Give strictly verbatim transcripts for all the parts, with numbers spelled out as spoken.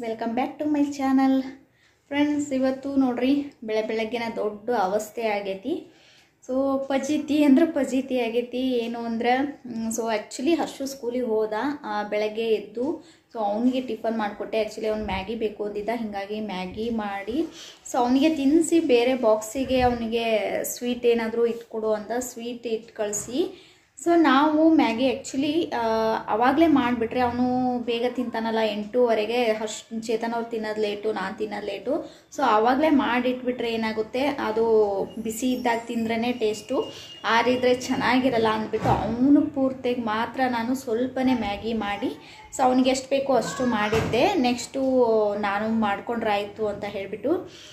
Welcome back to my channel. Friends, ಇವತ್ತು ನೋಡ್ರಿ ಬೆಳೆ ಬೆಳಗ್ಗೆನ ದೊಡ್ಡ ಅವಸ್ಥೆ ಆಗೈತಿ. ಸೊ ಪಜಿತಿ ಅಂದ್ರೆ ಪಜಿತಿ ಆಗೈತಿ. ಏನು ಅಂದ್ರೆ ಸೊ ಆ್ಯಕ್ಚುಲಿ ಹರ್ಷು ಸ್ಕೂಲಿಗೆ ಹೋದ, ಬೆಳಗ್ಗೆ ಎದ್ದು ಸೊ ಅವನಿಗೆ ಟಿಫನ್ ಮಾಡಿಕೊಟ್ಟೆ. ಆ್ಯಕ್ಚುಲಿ ಅವ್ನು ಮ್ಯಾಗಿ ಬೇಕು ಅಂದಿದ್ದ, ಹೀಗಾಗಿ ಮ್ಯಾಗಿ ಮಾಡಿ ಸೊ ಅವನಿಗೆ ತಿನ್ನಿಸಿ ಬೇರೆ ಬಾಕ್ಸಿಗೆ ಅವನಿಗೆ ಸ್ವೀಟ್ ಏನಾದರೂ ಇಟ್ಕೊಡು ಅಂತ ಸ್ವೀಟ್ ಇಟ್ಟು ಕಳಿಸಿ. ಸೊ ನಾವು ಮ್ಯಾಗಿ ಆ್ಯಕ್ಚುಲಿ ಅವಾಗಲೇ ಮಾಡಿಬಿಟ್ರೆ ಅವನು ಬೇಗ ತಿಂತಾನಲ್ಲ, ಎಂಟೂವರೆಗೆ ಹರ್ಷ್ ಚೇತನ್ ಅವ್ರು ತಿನ್ನೋದು ಲೇಟು, ನಾನು ತಿನ್ನೋದು ಲೇಟು. ಸೊ ಆವಾಗಲೇ ಮಾಡಿಟ್ಬಿಟ್ರೆ ಏನಾಗುತ್ತೆ, ಅದು ಬಿಸಿ ಇದ್ದಾಗ ತಿಂದ್ರೇ ಟೇಸ್ಟು, ಆರಿದ್ರೆ ಚೆನ್ನಾಗಿರಲ್ಲ ಅಂದ್ಬಿಟ್ಟು ಅವನು ಪೂರ್ತಿಗೆ ಮಾತ್ರ ನಾನು ಸ್ವಲ್ಪನೇ ಮ್ಯಾಗಿ ಮಾಡಿ ಸೊ ಅವನಿಗೆ ಎಷ್ಟು ಬೇಕೋ ಅಷ್ಟು ಮಾಡಿದ್ದೆ. ನೆಕ್ಸ್ಟು ನಾನು ಮಾಡ್ಕೊಂಡ್ರಾಯಿತು ಅಂತ ಹೇಳಿಬಿಟ್ಟು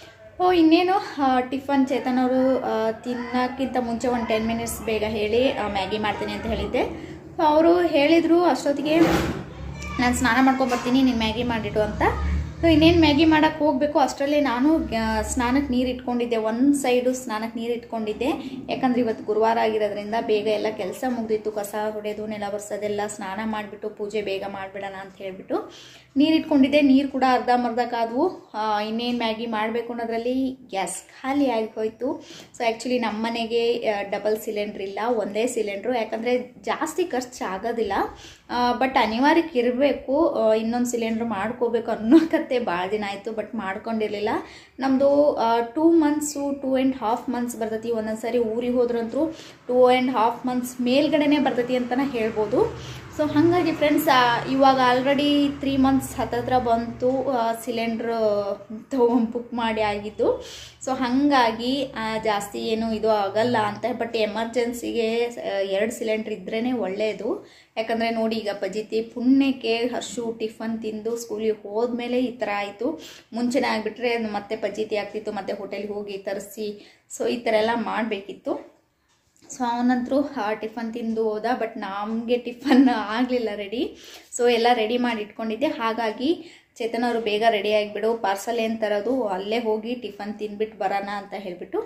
ಓ ಇನ್ನೇನು ಟಿಫನ್ ಚೇತನ್ ಅವರು ತಿನ್ನೋಕ್ಕಿಂತ ಮುಂಚೆ ಒಂದು ಟೆನ್ ಮಿನಿಟ್ಸ್ ಬೇಗ ಹೇಳಿ ಮ್ಯಾಗಿ ಮಾಡ್ತೀನಿ ಅಂತ ಹೇಳಿದ್ದೆ. ಅವರು ಹೇಳಿದರು ಅಷ್ಟೊತ್ತಿಗೆ ನಾನು ಸ್ನಾನ ಮಾಡ್ಕೊಂಬರ್ತೀನಿ, ನೀನು ಮ್ಯಾಗಿ ಮಾಡಿಡು ಅಂತ. ಸೊ ಇನ್ನೇನು ಮ್ಯಾಗಿ ಮಾಡೋಕ್ಕೆ ಹೋಗಬೇಕು ಅಷ್ಟರಲ್ಲೇ ನಾನು ಸ್ನಾನಕ್ಕೆ ನೀರು ಇಟ್ಕೊಂಡಿದ್ದೆ, ಒಂದು ಸೈಡು ಸ್ನಾನಕ್ಕೆ ನೀರು ಇಟ್ಕೊಂಡಿದ್ದೆ. ಯಾಕಂದರೆ ಇವತ್ತು ಗುರುವಾರ ಆಗಿರೋದ್ರಿಂದ ಬೇಗ ಎಲ್ಲ ಕೆಲಸ ಮುಗಿದಿತ್ತು, ಕಸ ಹೊಡೆಯೋದು, ನೆಲ ಬರ್ಸೋದೆಲ್ಲ, ಸ್ನಾನ ಮಾಡಿಬಿಟ್ಟು ಪೂಜೆ ಬೇಗ ಮಾಡಿಬಿಡೋಣ ಅಂತ ಹೇಳಿಬಿಟ್ಟು ನೀರು ಇಟ್ಕೊಂಡಿದ್ದೆ. ನೀರು ಕೂಡ ಅರ್ಧಂಬರ್ಧಕ್ಕಾದವು. ಇನ್ನೇನು ಮ್ಯಾಗಿ ಮಾಡಬೇಕು ಅನ್ನೋದ್ರಲ್ಲಿ ಗ್ಯಾಸ್ ಖಾಲಿ ಆಗಿ ಹೋಯಿತು. ಸೊ ಆ್ಯಕ್ಚುಲಿ ನಮ್ಮ ಮನೆಗೆ ಡಬಲ್ ಸಿಲಿಂಡ್ರ್ ಇಲ್ಲ, ಒಂದೇ ಸಿಲಿಂಡ್ರು. ಯಾಕಂದರೆ ಜಾಸ್ತಿ ಖರ್ಚು ಆಗೋದಿಲ್ಲ, ಬಟ್ ಅನಿವಾರ್ಯಕ್ಕೆ ಇರಬೇಕು, ಇನ್ನೊಂದು ಸಿಲಿಂಡ್ರ್ ಮಾಡ್ಕೋಬೇಕು ಅನ್ನೋ ಕತೆ ಭಾಳ ದಿನ ಆಯಿತು, ಬಟ್ ಮಾಡ್ಕೊಂಡಿರಲಿಲ್ಲ. ನಮ್ಮದು two months two and half months ಬರ್ತೈತಿ. ಒಂದೊಂದು ಸಾರಿ ಊರಿಗೆ ಹೋದ್ರಂತೂ ಟೂ ಆ್ಯಂಡ್ ಹಾಫ್ ಮಂತ್ಸ್ ಮೇಲ್ಗಡೆನೇ ಬರ್ತೈತಿ ಅಂತಲೇ ಹೇಳ್ಬೋದು. ಸೊ ಹಾಗಾಗಿ ಫ್ರೆಂಡ್ಸ್, ಇವಾಗ ಆಲ್ರೆಡಿ ತ್ರೀ ಮಂತ್ಸ್ ಹತ್ತತ್ರ ಬಂತು ಸಿಲಿಂಡ್ರ್ ತೊಗೊಂಡು ಬುಕ್ ಮಾಡಿ ಆಗಿದ್ದು. ಸೊ ಹಾಗಾಗಿ ಜಾಸ್ತಿ ಏನು ಇದು ಆಗಲ್ಲ ಅಂತ, ಬಟ್ ಎಮರ್ಜೆನ್ಸಿಗೆ ಎರಡು ಸಿಲಿಂಡ್ರ್ ಇದ್ರೇ ಒಳ್ಳೆಯದು. ಯಾಕಂದರೆ ನೋಡಿ, ಈಗ ಪಜಿತಿ ಪುಣ್ಯಕ್ಕೆ ಹರ್ಷು ಟಿಫನ್ ತಿಂದು ಸ್ಕೂಲಿಗೆ ಹೋದ್ಮೇಲೆ ಈ ಥರ ಆಯಿತು. ಮುಂಚೆನೇ ಆಗಿಬಿಟ್ರೆ ಮತ್ತೆ ಪಜಿತಿ ಆಗ್ತಿತ್ತು, ಮತ್ತೆ ಹೋಟೆಲ್ಗೆ ಹೋಗಿ ತರಿಸಿ ಸೊ ಈ ಥರ ಎಲ್ಲ ಮಾಡಬೇಕಿತ್ತು. ಸೊ ಅವನಂತರೂ ಟಿಫನ್ ತಿಂದು ಹೋದ, ಬಟ್ ನಮಗೆ ಟಿಫನ್ ಆಗಲಿಲ್ಲ ರೆಡಿ. ಸೊ ಎಲ್ಲ ರೆಡಿ ಮಾಡಿ ಇಟ್ಕೊಂಡಿದ್ದೆ. ಹಾಗಾಗಿ ಚೇತನ್ ಅವರು ಬೇಗ ರೆಡಿ ಆಗಿಬಿಡು, ಪಾರ್ಸಲ್ ಏನು ತರೋದು, ಅಲ್ಲೇ ಹೋಗಿ ಟಿಫನ್ ತಿಂದ್ಬಿಟ್ಟು ಬರೋಣ ಅಂತ ಹೇಳಿಬಿಟ್ಟು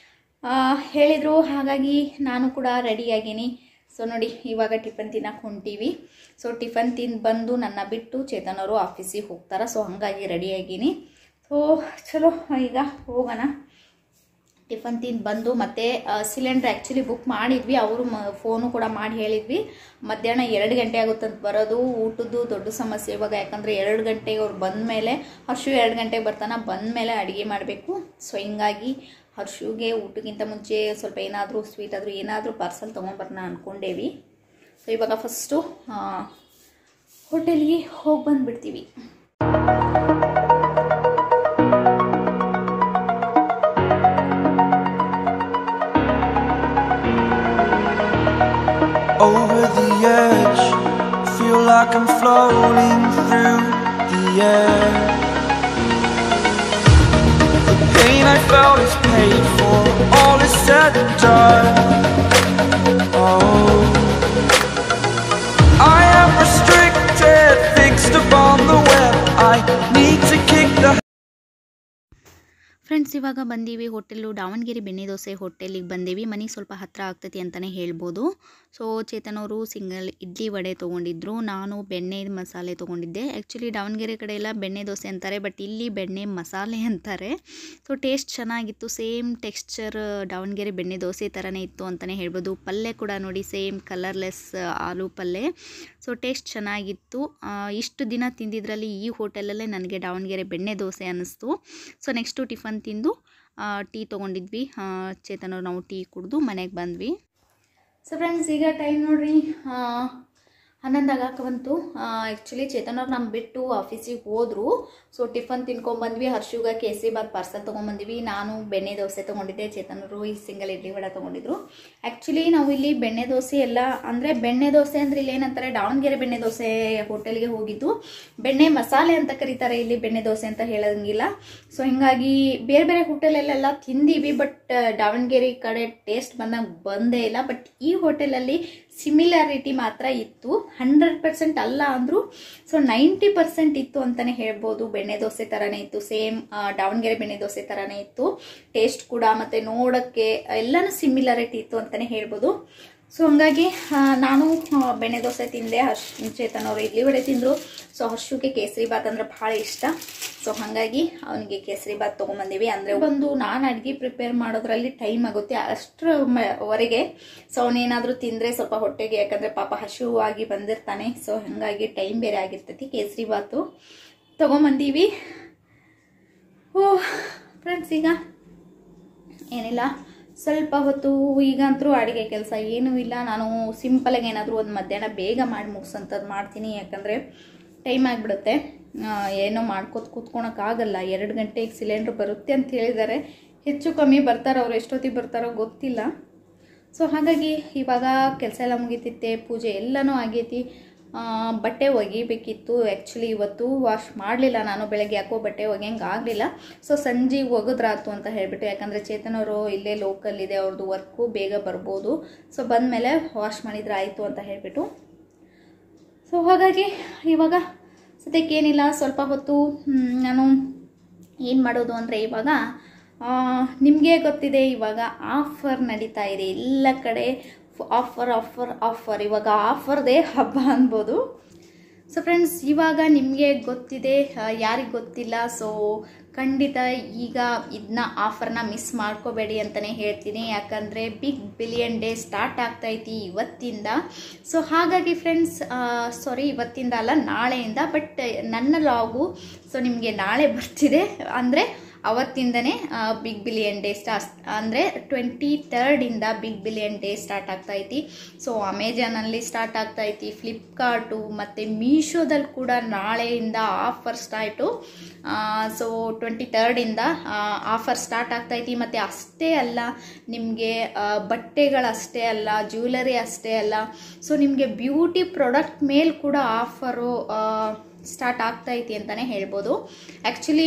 ಹೇಳಿದರು. ಹಾಗಾಗಿ ನಾನು ಕೂಡ ರೆಡಿಯಾಗೀನಿ. ಸೊ ನೋಡಿ, ಇವಾಗ ಟಿಫನ್ ತಿನ್ನಕ್ಕೆ ಹೊಂಟೀವಿ. ಸೊ ಟಿಫನ್ ತಿಂದು ಬಂದು ನನ್ನ ಬಿಟ್ಟು ಚೇತನ್ ಅವರು ಆಫೀಸಿಗೆ ಹೋಗ್ತಾರೆ. ಸೊ ಹಾಗಾಗಿ ರೆಡಿಯಾಗೀನಿ. ಸೊ ಚಲೋ ಈಗ ಹೋಗೋಣ. ಟಿಫನ್ ತಿಂದು ಬಂದು ಮತ್ತೆ ಸಿಲಿಂಡ್ರ್ ಆ್ಯಕ್ಚುಲಿ ಬುಕ್ ಮಾಡಿದ್ವಿ, ಅವರು ಮ ಫೋನು ಕೂಡ ಮಾಡಿ ಹೇಳಿದ್ವಿ. ಮಧ್ಯಾಹ್ನ ಎರಡು ಗಂಟೆ ಆಗುತ್ತಂತ ಬರೋದು. ಊಟದ್ದು ದೊಡ್ಡ ಸಮಸ್ಯೆ ಇವಾಗ, ಯಾಕಂದರೆ ಎರಡು ಗಂಟೆಗೆ ಅವ್ರು ಬಂದ ಮೇಲೆ, ಹರ್ಷು ಎರಡು ಗಂಟೆಗೆ ಬರ್ತಾನೆ, ಬಂದ ಮೇಲೆ ಅಡುಗೆ ಮಾಡಬೇಕು. ಸೊ ಹಿಂಗಾಗಿ ಹರ್ಷುಗೆ ಊಟಕ್ಕಿಂತ ಮುಂಚೆ ಸ್ವಲ್ಪ ಏನಾದರೂ ಸ್ವೀಟ್ ಆದರೂ ಏನಾದರೂ ಪಾರ್ಸಲ್ ತೊಗೊಂಬರೋಣ ಅಂದ್ಕೊಂಡೇವಿ. ಸೊ ಇವಾಗ ಫಸ್ಟು ಹೋಟೆಲ್ಗೆ ಹೋಗಿ ಬಂದುಬಿಡ್ತೀವಿ. Over the edge, feel like I'm floating through the air. The pain I felt is paid for, all is said and done. Oh, I am restricted, fixed upon the web. I need to kick the friends, ಇವಾಗ ಬಂದೀವಿ hotel Davanagere ಬೆಣ್ಣೆ ದೋಸೆ ಹೋಟೆಲಿಗೆ ಬಂದೀವಿ. ಮನೆಗೆ ಸ್ವಲ್ಪ ಹತ್ತಿರ ಆಗ್ತೈತಿ ಅಂತಲೇ ಹೇಳ್ಬೋದು. ಸೊ ಚೇತನ್ ಅವರು ಸಿಂಗಲ್ ಇಡ್ಲಿ ವಡೆ ತೊಗೊಂಡಿದ್ರು, ನಾನು ಬೆಣ್ಣೆ ಮಸಾಲೆ ತೊಗೊಂಡಿದ್ದೆ. ಆ್ಯಕ್ಚುಲಿ ದಾವಣಗೆರೆ ಕಡೆ ಎಲ್ಲ ಬೆಣ್ಣೆ ದೋಸೆ ಅಂತಾರೆ, ಬಟ್ ಇಲ್ಲಿ ಬೆಣ್ಣೆ ಮಸಾಲೆ ಅಂತಾರೆ. ಸೊ ಟೇಸ್ಟ್ ಚೆನ್ನಾಗಿತ್ತು, ಸೇಮ್ ಟೆಕ್ಸ್ಚರ್ ದಾವಣಗೆರೆ ಬೆಣ್ಣೆ ದೋಸೆ ಥರನೇ ಇತ್ತು ಅಂತಲೇ ಹೇಳ್ಬೋದು. ಪಲ್ಯ ಕೂಡ ನೋಡಿ, ಸೇಮ್ ಕಲರ್ಲೆಸ್ ಆಲೂ ಪಲ್ಯ. ಸೊ ಟೇಸ್ಟ್ ಚೆನ್ನಾಗಿತ್ತು. ಇಷ್ಟು ದಿನ ತಿಂದಿದ್ರಲ್ಲಿ ಈ ಹೋಟೆಲಲ್ಲೇ ನನಗೆ ದಾವಣಗೆರೆ ಬೆಣ್ಣೆ ದೋಸೆ ಅನ್ನಿಸ್ತು. ಸೊ ನೆಕ್ಸ್ಟು ಟಿಫನ್ ತಿಂದು ಟೀ ತೊಗೊಂಡಿದ್ವಿ. ಚೇತನ್ ಅವ್ರು ನಾವು ಟೀ ಕುಡಿದು ಮನೆಗೆ ಬಂದ್ವಿ. ಸೊ ಫ್ರೆಂಡ್ಸ್, ಈಗ ಟೈಮ್ ನೋಡ್ರಿ ಹನ್ನೊಂದು ಆಗಕ್ಕೆ ಬಂತು. ಆ್ಯಕ್ಚುಲಿ ಚೇತನ್ ಅವ್ರು ನಮ್ಮ ಬಿಟ್ಟು ಆಫೀಸಿಗೆ ಹೋದರು. So tiffin ತಿನ್ಕೊಂಬಂದ್ವಿ. ಹರ್ಷುಗ kesari bath parcel ತೊಗೊಂಬಂದ್ವಿ. ನಾನು ಬೆಣ್ಣೆ ದೋಸೆ ತೊಗೊಂಡಿದ್ದೆ, ಚೇತನ್ ಅವರು ಈ ಸಿಂಗಲ್ ಇಡ್ಲಿ ವಡೆ ತೊಗೊಂಡಿದ್ರು. ಆ್ಯಕ್ಚುಲಿ ನಾವು ಇಲ್ಲಿ ಬೆಣ್ಣೆ ದೋಸೆ ಎಲ್ಲ ಅಂದರೆ ಬೆಣ್ಣೆ ದೋಸೆ ಅಂದರೆ ಇಲ್ಲಿ ಏನಂತಾರೆ, ದಾವಣಗೆರೆ ಬೆಣ್ಣೆ ದೋಸೆ ಹೋಟೆಲ್ಗೆ ಹೋಗಿದ್ದು. ಬೆಣ್ಣೆ ಮಸಾಲೆ ಅಂತ ಕರೀತಾರೆ, ಇಲ್ಲಿ ಬೆಣ್ಣೆ ದೋಸೆ ಅಂತ ಹೇಳೋಂಗಿಲ್ಲ. ಸೊ ಹೀಗಾಗಿ ಬೇರೆ ಬೇರೆ ಹೋಟೆಲಲ್ಲೆಲ್ಲ ತಿಂದೀವಿ, ಬಟ್ ದಾವಣಗೆರೆ ಕಡೆ ಟೇಸ್ಟ್ ಬಂದಾಗ ಬಂದೇ ಇಲ್ಲ. ಬಟ್ ಈ ಹೋಟೆಲಲ್ಲಿ ಸಿಮಿಲಾರಿಟಿ ಮಾತ್ರ ಇತ್ತು, ಹಂಡ್ರೆಡ್ ಪರ್ಸೆಂಟ್ ಅಲ್ಲ ಅಂದರೂ ಸೊ ನೈಂಟಿ ಪರ್ಸೆಂಟ್ ಇತ್ತು ಅಂತಲೇ ಹೇಳ್ಬೋದು. ಬೆಣ್ಣೆ ದೋಸೆ ಥರನೇ ಇತ್ತು, ಸೇಮ್ ದಾವಣಗೆರೆ ಬೆಣ್ಣೆ ದೋಸೆ ಥರನೇ ಇತ್ತು. ಟೇಸ್ಟ್ ಕೂಡ ಮತ್ತು ನೋಡೋಕ್ಕೆ ಎಲ್ಲನೂ ಸಿಮಿಲಾರಿಟಿ ಇತ್ತು ಅಂತಲೇ ಹೇಳ್ಬೋದು. ಸೊ ಹಂಗಾಗಿ ನಾನು ಬೆಣ್ಣೆ ದೋಸೆ ತಿಂದೆ, ಹರ್ಷ್ ಚೇತನ್ ಅವರು ಇಡ್ಲಿ ವಡೆ ತಿಂದರು. ಸೊ ಹರ್ಷುಗೆ ಕೇಸರಿ ಬಾತ್ ಅಂದರೆ ಭಾಳ ಇಷ್ಟ. ಸೊ ಹಾಗಾಗಿ ಅವನಿಗೆ ಕೇಸರಿ ಬಾತ್ ತೊಗೊಂಬಂದೀವಿ. ಅಂದರೆ ಒಂದು ನಾನು ಅಡುಗೆ ಪ್ರಿಪೇರ್ ಮಾಡೋದ್ರಲ್ಲಿ ಟೈಮ್ ಆಗುತ್ತೆ ಅಷ್ಟರವರೆಗೆ. ಸೊ ಅವನೇನಾದರೂ ತಿಂದರೆ ಸ್ವಲ್ಪ ಹೊಟ್ಟೆಗೆ, ಯಾಕಂದರೆ ಪಾಪ ಹಸಿವಾಗಿ ಬಂದಿರ್ತಾನೆ. ಸೊ ಹಾಗಾಗಿ ಟೈಮ್ ಬೇರೆ ಆಗಿರ್ತೈತಿ. ಕೇಸರಿ ಬಾತು ತೊಗೊಂಬಂದೀವಿ. ಓ ಫ್ರೆಂಡ್ಸ್, ಈಗ ಏನಿಲ್ಲ, ಸ್ವಲ್ಪ ಹೊತ್ತು ಈಗಂತರೂ ಅಡುಗೆ ಕೆಲಸ ಏನೂ ಇಲ್ಲ. ನಾನು ಸಿಂಪಲಾಗಿ ಏನಾದರೂ ಒಂದು ಮಧ್ಯಾಹ್ನ ಬೇಗ ಮಾಡಿ ಮುಗಿಸೋಂಥದ್ದು ಮಾಡ್ತೀನಿ. ಯಾಕಂದರೆ ಟೈಮ್ ಆಗಿಬಿಡುತ್ತೆ, ಏನೋ ಮಾಡ್ಕೋತ ಕೂತ್ಕೊಳಕ್ಕಾಗಲ್ಲ. ಎರಡು ಗಂಟೆಗೆ ಸಿಲಿಂಡ್ರ್ ಬರುತ್ತೆ ಅಂತ ಹೇಳಿದ್ದಾರೆ. ಹೆಚ್ಚು ಕಮ್ಮಿ ಬರ್ತಾರೋ, ಅವ್ರು ಎಷ್ಟೊತ್ತಿಗೆ ಬರ್ತಾರೋ ಗೊತ್ತಿಲ್ಲ. ಸೊ ಹಾಗಾಗಿ ಇವಾಗ ಕೆಲಸ ಎಲ್ಲ ಮುಗಿತಿತ್ತೆ, ಪೂಜೆ ಎಲ್ಲನೂ ಆಗೈತಿ. ಬಟ್ಟೆ ಒಗಿಬೇಕಿತ್ತು. ಆ್ಯಕ್ಚುಲಿ ಇವತ್ತು ವಾಶ್ ಮಾಡಲಿಲ್ಲ ನಾನು, ಬೆಳಗ್ಗೆ ಯಾಕೋ ಬಟ್ಟೆ ಒಗೆಯಂಗೆ ಆಗಲಿಲ್ಲ. ಸೊ ಸಂಜೆಗೆ ಒಗೆದ್ರಾತು ಅಂತ ಹೇಳಿಬಿಟ್ಟು, ಯಾಕಂದರೆ ಚೇತನವರು ಇಲ್ಲೇ ಲೋಕಲ್ ಇದೆ, ಅವ್ರದ್ದು ವರ್ಕು ಬೇಗ ಬರ್ಬೋದು. ಸೊ ಬಂದಮೇಲೆ ವಾಶ್ ಮಾಡಿದ್ರೆ ಆಯಿತು ಅಂತ ಹೇಳಿಬಿಟ್ಟು. ಸೊ ಹಾಗಾಗಿ ಇವಾಗ ಸದ್ಯಕ್ಕೇನಿಲ್ಲ, ಸ್ವಲ್ಪ ಹೊತ್ತು ನಾನು ಏನು ಮಾಡೋದು ಅಂದರೆ, ಇವಾಗ ನಿಮಗೆ ಗೊತ್ತಿದೆ ಇವಾಗ ಆಫರ್ ನಡೀತಾ ಇದೆ ಎಲ್ಲ ಕಡೆ. ಆಫರ್ ಆಫರ್ ಆಫರ್ ಇವಾಗ ಆಫರ್ದೇ ಹಬ್ಬ ಅನ್ಬೋದು. ಸೊ ಫ್ರೆಂಡ್ಸ್, ಇವಾಗ ನಿಮಗೆ ಗೊತ್ತಿದೆ, ಯಾರಿಗೆ ಗೊತ್ತಿಲ್ಲ. ಸೊ ಖಂಡಿತ ಈಗ ಇದನ್ನ ಆಫರ್ನ ಮಿಸ್ ಮಾಡ್ಕೋಬೇಡಿ ಅಂತಲೇ ಹೇಳ್ತೀನಿ. ಯಾಕಂದರೆ ಬಿಗ್ ಬಿಲಿಯನ್ ಡೇ ಸ್ಟಾರ್ಟ್ ಆಗ್ತೈತಿ ಇವತ್ತಿಂದ. ಸೊ ಹಾಗಾಗಿ ಫ್ರೆಂಡ್ಸ್, ಸಾರಿ ಇವತ್ತಿಂದ ಅಲ್ಲ, ನಾಳೆಯಿಂದ. ಬಟ್ ನನ್ನ ಲಾಗು ಸೊ ನಿಮಗೆ ನಾಳೆ ಬರ್ತಿದೆ. ಅಂದರೆ ಅವತ್ತಿಂದನೇ ಬಿಗ್ ಬಿಲಿಯನ್ ಡೇ ಸ್ಟಾರ್ಟ್, ಅಂದರೆ ಟ್ವೆಂಟಿ ತರ್ಡಿಂದ ಬಿಗ್ ಬಿಲಿಯನ್ ಡೇ ಸ್ಟಾರ್ಟ್ ಆಗ್ತೈತಿ. ಸೊ ಅಮೆಜಾನಲ್ಲಿ ಸ್ಟಾರ್ಟ್ ಆಗ್ತೈತಿ, ಫ್ಲಿಪ್ಕಾರ್ಟು ಮತ್ತು ಮೀಶೋದಲ್ಲಿ ಕೂಡ ನಾಳೆಯಿಂದ ಆಫರ್ ಸ್ಟಾರ್ಟು. ಸೊ ಟ್ವೆಂಟಿ ತರ್ಡಿಂದ ಆಫರ್ ಸ್ಟಾರ್ಟ್ ಆಗ್ತೈತಿ. ಮತ್ತು ಅಷ್ಟೇ ಅಲ್ಲ, ನಿಮಗೆ ಬಟ್ಟೆಗಳಷ್ಟೇ ಅಲ್ಲ, ಜ್ಯುವೆಲರಿ ಅಷ್ಟೇ ಅಲ್ಲ, ಸೊ ನಿಮಗೆ ಬ್ಯೂಟಿ ಪ್ರಾಡಕ್ಟ್ ಮೇಲೆ ಕೂಡ ಆಫರು ಸ್ಟಾರ್ಟ್ ಆಗ್ತೈತಿ ಅಂತಲೇ ಹೇಳ್ಬೋದು. ಆ್ಯಕ್ಚುಲಿ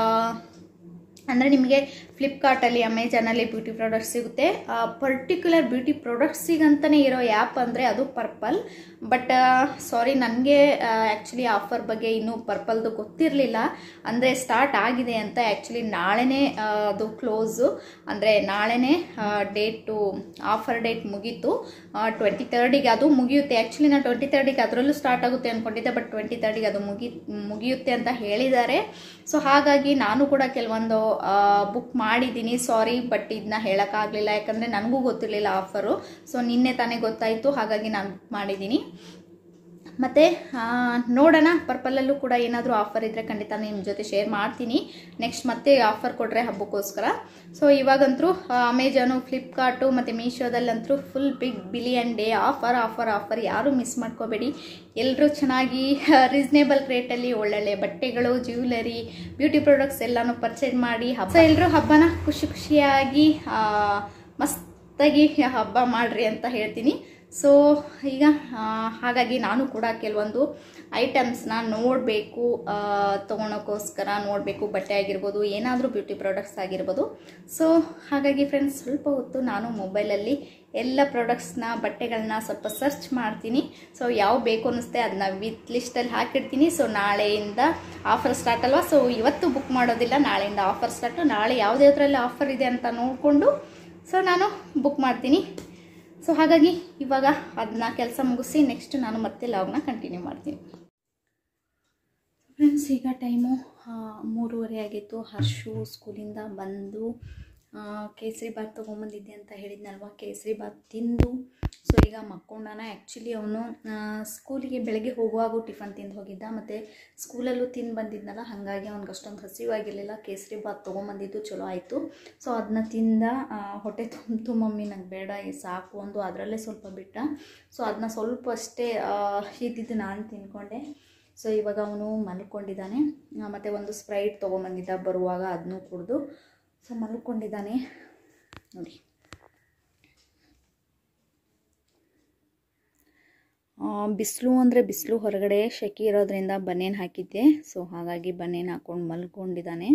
ಅಂದರೆ ನಿಮಗೆ ಫ್ಲಿಪ್ಕಾರ್ಟಲ್ಲಿ, ಅಮೆಜಾನಲ್ಲಿ ಬ್ಯೂಟಿ ಪ್ರಾಡಕ್ಟ್ಸ್ ಸಿಗುತ್ತೆ. ಪರ್ಟಿಕ್ಯುಲರ್ ಬ್ಯೂಟಿ ಪ್ರಾಡಕ್ಟ್ಸಿಗಂತಲೇ ಇರೋ ಆ್ಯಪ್ ಅಂದರೆ ಅದು ಪರ್ಪಲ್. ಬಟ್ ಸಾರಿ, ನನಗೆ ಆ್ಯಕ್ಚುಲಿ ಆಫರ್ ಬಗ್ಗೆ ಇನ್ನೂ ಪರ್ಪಲ್ದು ಗೊತ್ತಿರಲಿಲ್ಲ. ಅಂದರೆ ಸ್ಟಾರ್ಟ್ ಆಗಿದೆ ಅಂತ. ಆ್ಯಕ್ಚುಲಿ ನಾಳೆನೇ ಅದು ಕ್ಲೋಸು, ಅಂದರೆ ನಾಳೆನೇ ಡೇಟು, ಆಫರ್ ಡೇಟ್ ಮುಗೀತು. ಟ್ವೆಂಟಿ ತರ್ಡಿಗೆ ಅದು ಮುಗಿಯುತ್ತೆ. ಆ್ಯಕ್ಚುಲಿ ನಾನು ಟ್ವೆಂಟಿ ತರ್ಡಿಗೆ ಅದರಲ್ಲೂ ಸ್ಟಾರ್ಟ್ ಆಗುತ್ತೆ ಅಂದ್ಕೊಂಡಿದ್ದೆ, ಬಟ್ ಟ್ವೆಂಟಿ ತರ್ಡಿಗೆ ಅದು ಮುಗಿ ಮುಗಿಯುತ್ತೆ ಅಂತ ಹೇಳಿದ್ದಾರೆ. ಸೊ ಹಾಗಾಗಿ ನಾನು ಕೂಡ ಕೆಲವೊಂದು ಬುಕ್ ಮಾಡಿದ್ದೀನಿ. ಸಾರಿ, ಬಟ್ ಇದನ್ನ ಹೇಳೋಕ್ಕಾಗಲಿಲ್ಲ, ಯಾಕಂದರೆ ನನಗೂ ಗೊತ್ತಿರಲಿಲ್ಲ ಆಫರು. ಸೊ ನಿನ್ನೆ ತಾನೇ ಗೊತ್ತಾಯಿತು, ಹಾಗಾಗಿ ನಾನು ಬುಕ್ ಮಾಡಿದ್ದೀನಿ. ಮತ್ತು ನೋಡೋಣ, ಪರ್ಪಲಲ್ಲೂ ಕೂಡ ಏನಾದರೂ ಆಫರ್ ಇದ್ದರೆ ಖಂಡಿತ ನಿಮ್ಮ ಜೊತೆ ಶೇರ್ ಮಾಡ್ತೀನಿ. ನೆಕ್ಸ್ಟ್ ಮತ್ತೆ ಆಫರ್ ಕೊಟ್ಟರೆ ಹಬ್ಬಕ್ಕೋಸ್ಕರ. ಸೊ ಇವಾಗಂತೂ ಅಮೆಜಾನು, ಫ್ಲಿಪ್ಕಾರ್ಟು ಮತ್ತು ಮೀಶೋದಲ್ಲಂತೂ full big billion day offer offer offer ಯಾರೂ ಮಿಸ್ ಮಾಡ್ಕೋಬೇಡಿ. ಎಲ್ಲರೂ ಚೆನ್ನಾಗಿ ರೀಸ್ನೇಬಲ್ ರೇಟಲ್ಲಿ ಒಳ್ಳೊಳ್ಳೆ ಬಟ್ಟೆಗಳು, ಜ್ಯುವೆಲರಿ, ಬ್ಯೂಟಿ ಪ್ರಾಡಕ್ಟ್ಸ್ ಎಲ್ಲನೂ ಪರ್ಚೇಸ್ ಮಾಡಿ ಹಬ್ಬ ಎಲ್ಲರೂ ಹಬ್ಬನ ಖುಷಿ ಖುಷಿಯಾಗಿ ಮಸ್ತಾಗಿ ಹಬ್ಬ ಮಾಡಿರಿ ಅಂತ ಹೇಳ್ತೀನಿ. ಸೊ ಈಗ ಹಾಗಾಗಿ ನಾನು ಕೂಡ ಕೆಲವೊಂದು ಐಟಮ್ಸ್ನ ನೋಡಬೇಕು, ತೊಗೊಳೋಕ್ಕೋಸ್ಕರ ನೋಡಬೇಕು. ಬಟ್ಟೆ ಆಗಿರ್ಬೋದು, ಏನಾದರೂ ಬ್ಯೂಟಿ ಪ್ರಾಡಕ್ಟ್ಸ್ ಆಗಿರ್ಬೋದು. ಸೊ ಹಾಗಾಗಿ ಫ್ರೆಂಡ್ಸ್, ಸ್ವಲ್ಪ ಹೊತ್ತು ನಾನು ಮೊಬೈಲಲ್ಲಿ ಎಲ್ಲ ಪ್ರಾಡಕ್ಟ್ಸ್ನ, ಬಟ್ಟೆಗಳನ್ನ ಸ್ವಲ್ಪ ಸರ್ಚ್ ಮಾಡ್ತೀನಿ. ಸೊ ಯಾವ ಬೇಕು ಅನ್ನಿಸ್ತೆ ಅದನ್ನ ವಿತ್ ಲಿಸ್ಟಲ್ಲಿ ಹಾಕಿಡ್ತೀನಿ. ಸೊ ನಾಳೆಯಿಂದ ಆಫರ್ ಸ್ಟಾರ್ಟ್ ಅಲ್ವಾ, ಸೊ ಇವತ್ತು ಬುಕ್ ಮಾಡೋದಿಲ್ಲ, ನಾಳೆಯಿಂದ ಆಫರ್ ಸ್ಟಾರ್ಟು. ನಾಳೆ ಯಾವುದ್ಯಾವ್ದ್ರಲ್ಲಿ ಆಫರ್ ಇದೆ ಅಂತ ನೋಡಿಕೊಂಡು ಸೊ ನಾನು ಬುಕ್ ಮಾಡ್ತೀನಿ. ಸೊ ಹಾಗಾಗಿ ಇವಾಗ ಅದನ್ನ ಕೆಲಸ ಮುಗಿಸಿ ನೆಕ್ಸ್ಟ್ ನಾನು ಮತ್ತೆ ಲಾಗ್ನ ಕಂಟಿನ್ಯೂ ಮಾಡ್ತೀನಿ. ಫ್ರೆಂಡ್ಸ್, ಈಗ ಟೈಮು ಮೂರುವರೆ ಆಗಿತ್ತು. ಹರ್ಷು ಸ್ಕೂಲಿಂದ ಬಂದು ಕೇಸರಿ ಬಾತ್ ತೊಗೊಂಬಂದಿದ್ದೆ ಅಂತ ಹೇಳಿದ್ನಲ್ವ, ಕೇಸರಿ ಬಾತ್ ತಿಂದು ಸೊ ಈಗ ಮಕ್ಕೊಂಡಾನ. ಆ್ಯಕ್ಚುಲಿ ಅವನು ಸ್ಕೂಲಿಗೆ ಬೆಳಗ್ಗೆ ಹೋಗುವಾಗ ಟಿಫನ್ ತಿಂದು ಹೋಗಿದ್ದ, ಮತ್ತು ಸ್ಕೂಲಲ್ಲೂ ತಿಂದು ಬಂದಿದ್ನಲ್ಲ, ಹಾಗಾಗಿ ಅವ್ನಿಗೆ ಅಷ್ಟೊಂದು ಹಸಿವಾಗಿರಲಿಲ್ಲ. ಕೇಸರಿ ಬಾತ್ ತೊಗೊಂಬಂದಿದ್ದು ಚಲೋ ಆಯಿತು. ಸೊ ಅದನ್ನ ತಿಂದ, ಹೊಟ್ಟೆ ತುಂಬಿತು ಮಮ್ಮಿ, ನಂಗೆ ಬೇಡ ಈ ಸಾಕು ಅಂದು ಅದರಲ್ಲೇ ಸ್ವಲ್ಪ ಬಿಟ್ಟ. ಸೊ ಅದನ್ನ ಸ್ವಲ್ಪ ಅಷ್ಟೇ ಇದ್ದಿದ್ದು ನಾನು ತಿನ್ಕೊಂಡೆ. ಸೊ ಇವಾಗ ಅವನು ಮಲ್ಕೊಂಡಿದ್ದಾನೆ. ಮತ್ತು ಒಂದು ಸ್ಪ್ರೈಟ್ ತೊಗೊಂಬಂದಿದ್ದ ಬರುವಾಗ, ಅದನ್ನೂ ಕುಡಿದು ಸೊ ಮಲ್ಕೊಂಡಿದ್ದಾನೆ ನೋಡಿ. ಬಿಸಿಲು ಅಂದರೆ ಬಿಸಿಲು, ಹೊರಗಡೆ ಶೆಕೆ ಇರೋದ್ರಿಂದ ಬನೇನು ಹಾಕಿದ್ದೆ. ಸೊ ಹಾಗಾಗಿ ಬನೇನು ಹಾಕ್ಕೊಂಡು ಮಲ್ಕೊಂಡಿದ್ದಾನೆ.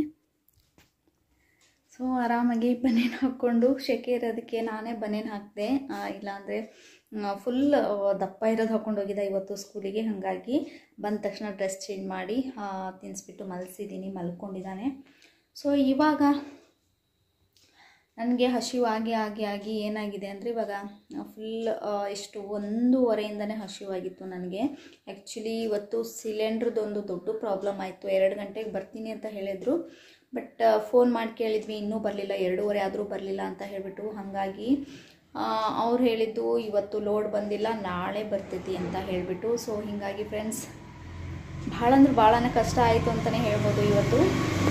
ಸೊ ಆರಾಮಾಗಿ ಬನೇನು ಹಾಕ್ಕೊಂಡು, ಶೆಕೆ ಇರೋದಕ್ಕೆ ನಾನೇ ಬನೇನು ಹಾಕಿದೆ, ಇಲ್ಲಾಂದರೆ ಫುಲ್ ದಪ್ಪ ಇರೋದು ಹಾಕ್ಕೊಂಡು ಹೋಗಿದ್ದೆ ಇವತ್ತು ಸ್ಕೂಲಿಗೆ. ಹಾಗಾಗಿ ಬಂದ ತಕ್ಷಣ ಡ್ರೆಸ್ ಚೇಂಜ್ ಮಾಡಿ ತಿನ್ನಿಸ್ಬಿಟ್ಟು ಮಲಗಿಸಿದ್ದೀನಿ, ಮಲ್ಕೊಂಡಿದ್ದಾನೆ. ಸೊ ಇವಾಗ ನನಗೆ ಹಸಿವು ಆಗಿ ಆಗಿ ಆಗಿ ಏನಾಗಿದೆ ಅಂದರೆ ಇವಾಗ ಫುಲ್ ಎಷ್ಟು ಒಂದೂವರೆಯಿಂದನೇ ಹಸಿವಾಗಿತ್ತು ನನಗೆ. ಆ್ಯಕ್ಚುಲಿ ಇವತ್ತು ಸಿಲಿಂಡ್ರದೊಂದು ದೊಡ್ಡ ಪ್ರಾಬ್ಲಮ್ ಆಯಿತು. ಎರಡು ಗಂಟೆಗೆ ಬರ್ತೀನಿ ಅಂತ ಹೇಳಿದರು, ಬಟ್ ಫೋನ್ ಮಾಡಿ ಕೇಳಿದ್ವಿ, ಇನ್ನೂ ಬರಲಿಲ್ಲ, ಎರಡೂವರೆ ಆದರೂ ಬರಲಿಲ್ಲ ಅಂತ ಹೇಳಿಬಿಟ್ಟು. ಹಾಗಾಗಿ ಅವ್ರು ಹೇಳಿದ್ದು ಇವತ್ತು ಲೋಡ್ ಬಂದಿಲ್ಲ, ನಾಳೆ ಬರ್ತೈತಿ ಅಂತ ಹೇಳಿಬಿಟ್ಟು. ಸೊ ಹೀಗಾಗಿ ಫ್ರೆಂಡ್ಸ್ ಭಾಳ ಅಂದ್ರೆ ಭಾಳನೇ ಕಷ್ಟ ಆಯಿತು ಅಂತಲೇ ಹೇಳ್ಬೋದು. ಇವತ್ತು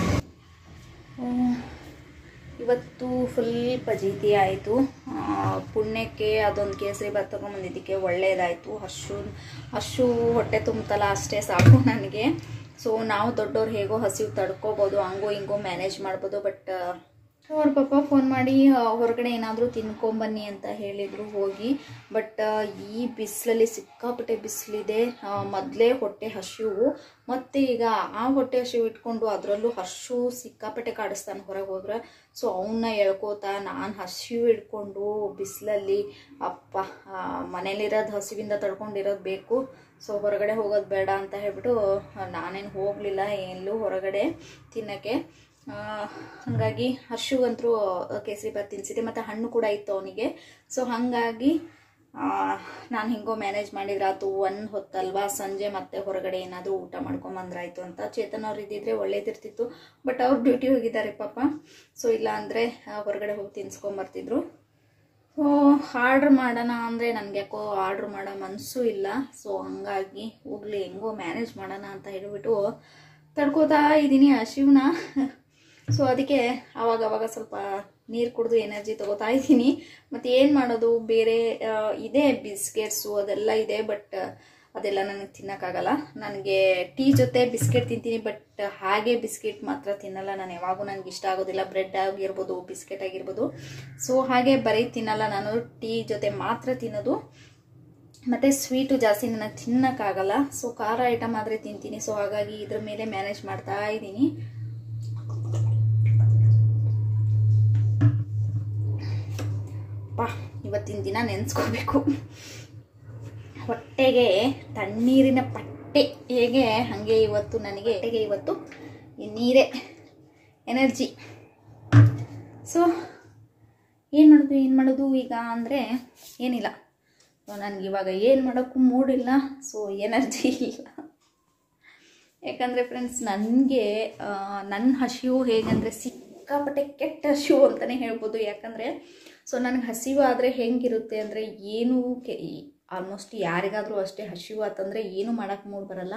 ಇವತ್ತು ಫುಲ್ ಫಜೀತಿ ಆಯಿತು. ಪುಣ್ಯಕ್ಕೆ ಅದೊಂದು ಕೇಸರಿ ಬಾತ್ ತೊಗೊಂಬಂದಿದ್ದಕ್ಕೆ ಒಳ್ಳೆಯದಾಯಿತು. ಹಸು ಹಸು ಹೊಟ್ಟೆ ತುಂಬುತ್ತಲ್ಲ ಅಷ್ಟೇ ಸಾಕು ನನಗೆ. ಸೊ ನಾವು ದೊಡ್ಡವ್ರು ಹೇಗೋ ಹಸಿವು ತಡ್ಕೋಬೋದು, ಹಂಗೋ ಹಿಂಗೋ ಮ್ಯಾನೇಜ್ ಮಾಡ್ಬೋದು. ಬಟ್ ಅವ್ರ ಪಾಪ ಫೋನ್ ಮಾಡಿ ಹೊರಗಡೆ ಏನಾದರೂ ತಿನ್ಕೊಂಬನ್ನಿ ಅಂತ ಹೇಳಿದರು, ಹೋಗಿ. ಬಟ್ ಈ ಬಿಸಿಲಲ್ಲಿ ಸಿಕ್ಕಾಪಟ್ಟೆ ಬಿಸಿಲಿದೆ. ಮೊದಲೇ ಹೊಟ್ಟೆ ಹಸಿವು, ಮತ್ತು ಈಗ ಆ ಹೊಟ್ಟೆ ಹಸಿವು ಇಟ್ಕೊಂಡು ಅದರಲ್ಲೂ ಹಸು ಸಿಕ್ಕಾಪಟ್ಟೆ ಕಾಡಿಸ್ತಾನೆ ಹೊರಗೆ ಹೋದ್ರೆ. ಸೊ ಅವನ್ನ ಎಳ್ಕೋತಾ ನಾನು ಹಸಿವು ಇಟ್ಕೊಂಡು ಬಿಸಿಲಲ್ಲಿ ಅಪ್ಪ ಮನೇಲಿರೋದು ಹಸಿವಿಂದ ತಡ್ಕೊಂಡಿರೋದು ಬೇಕು. ಸೊ ಹೊರಗಡೆ ಹೋಗೋದು ಬೇಡ ಅಂತ ಹೇಳ್ಬಿಟ್ಟು ನಾನೇನು ಹೋಗಲಿಲ್ಲ ಎಲ್ಲೂ ಹೊರಗಡೆ ತಿನ್ನೋಕ್ಕೆ. ಹಾಗಾಗಿ ಹಸುಗಂತರೂ ಕೇಸರಿ ಬಾತ್ ತಿನ್ನಿಸಿದೆ, ಮತ್ತು ಹಣ್ಣು ಕೂಡ ಇತ್ತು ಅವನಿಗೆ. ಸೊ ಹಾಗಾಗಿ ನಾನು ಹಿಂಗೋ ಮ್ಯಾನೇಜ್ ಮಾಡಿದ್ರಾಯ್ತು. ಒಂದು ಹೊತ್ತಲ್ವಾ, ಸಂಜೆ ಮತ್ತೆ ಹೊರಗಡೆ ಏನಾದರೂ ಊಟ ಮಾಡ್ಕೊಂಬಂದ್ರಾಯ್ತು ಅಂತ. ಚೇತನ್ ಅವ್ರು ಇದ್ದಿದ್ರೆ ಒಳ್ಳೇದಿರ್ತಿತ್ತು, ಬಟ್ ಅವ್ರು ಡ್ಯೂಟಿ ಹೋಗಿದ್ದಾರೆ ಪಾಪ. ಸೊ ಇಲ್ಲ ಅಂದರೆ ಹೊರಗಡೆ ಹೋಗಿ ತಿನ್ಸ್ಕೊಂಬರ್ತಿದ್ರು. ಸೊ ಆರ್ಡ್ರ್ ಮಾಡೋಣ ಅಂದರೆ ನನಗೆ ಯಾಕೋ ಆರ್ಡ್ರ್ ಮಾಡೋ ಮನಸ್ಸು ಇಲ್ಲ. ಸೊ ಹಂಗಾಗಿ ಹೋಗಲಿ ಹೆಂಗೋ ಮ್ಯಾನೇಜ್ ಮಾಡೋಣ ಅಂತ ಹೇಳಿಬಿಟ್ಟು ತಡ್ಕೋತಾ ಇದ್ದೀನಿ ಹಸಿವನ್ನ. ಸೊ ಅದಕ್ಕೆ ಆವಾಗ ಆವಾಗ ಸ್ವಲ್ಪ ನೀರು ಕುಡಿದು ಎನರ್ಜಿ ತೊಗೋತಾ ಇದ್ದೀನಿ. ಮತ್ತು ಏನು ಮಾಡೋದು, ಬೇರೆ ಇದೆ ಬಿಸ್ಕೆಟ್ಸು ಅದೆಲ್ಲ ಇದೆ, ಬಟ್ ಅದೆಲ್ಲ ನನಗೆ ತಿನ್ನೋಕ್ಕಾಗಲ್ಲ. ನನಗೆ ಟೀ ಜೊತೆ ಬಿಸ್ಕೆಟ್ ತಿಂತೀನಿ, ಬಟ್ ಹಾಗೆ ಬಿಸ್ಕೆಟ್ ಮಾತ್ರ ತಿನ್ನಲ್ಲ ನಾನು ಯಾವಾಗೂ. ನನಗೆ ಇಷ್ಟ ಆಗೋದಿಲ್ಲ. ಬ್ರೆಡ್ ಆಗಿರ್ಬೋದು, ಬಿಸ್ಕೆಟ್ ಆಗಿರ್ಬೋದು. ಸೊ ಹಾಗೆ ಬರೀ ತಿನ್ನಲ್ಲ ನಾನು, ಟೀ ಜೊತೆ ಮಾತ್ರ ತಿನ್ನೋದು. ಮತ್ತು ಸ್ವೀಟು ಜಾಸ್ತಿ ನನಗೆ ತಿನ್ನೋಕ್ಕಾಗಲ್ಲ. ಸೊ ಖಾರ ಐಟಮ್ ಆದರೆ ತಿಂತೀನಿ. ಸೊ ಹಾಗಾಗಿ ಇದ್ರ ಮೇಲೆ ಮ್ಯಾನೇಜ್ ಮಾಡ್ತಾ ಇದ್ದೀನಿ. ಪಾ ಇವತ್ತಿನ ದಿನ ನೆನೆಸ್ಕೋಬೇಕು. ಹೊಟ್ಟೆಗೆ ತಣ್ಣೀರಿನ ಪಟ್ಟೆ ಹೇಗೆ ಹಾಗೆ ಇವತ್ತು ನನಗೆ ಹೊಟ್ಟೆಗೆ ಇವತ್ತು ನೀರೇ ಎನರ್ಜಿ. ಸೊ ಏನು ಮಾಡೋದು ಏನು ಮಾಡೋದು ಈಗ ಅಂದರೆ ಏನಿಲ್ಲ. ಸೊ ನನಗಿವಾಗ ಏನು ಮಾಡೋಕ್ಕೂ ಮೂಡಿಲ್ಲ. ಸೊ ಎನರ್ಜಿ ಇಲ್ಲ. ಯಾಕಂದರೆ ಫ್ರೆಂಡ್ಸ್ ನನಗೆ ನನ್ನ ಹಸಿವು ಹೇಗೆಂದರೆ ಸಿಕ್ಕಾಪಟ್ಟೆ ಕೆಟ್ಟ ಹಸಿವು ಅಂತಲೇ ಹೇಳ್ಬೋದು. ಯಾಕಂದರೆ ಸೊ ನನಗೆ ಹಸಿವು ಆದರೆ ಹೆಂಗಿರುತ್ತೆ ಅಂದರೆ ಏನು ಕೆ ಆಲ್ಮೋಸ್ಟ್ ಯಾರಿಗಾದರೂ ಅಷ್ಟೇ ಹಸಿವು ಆತಂದರೆ ಏನು ಮಾಡೋಕ್ಕೆ ಮೂಡ್ ಬರಲ್ಲ.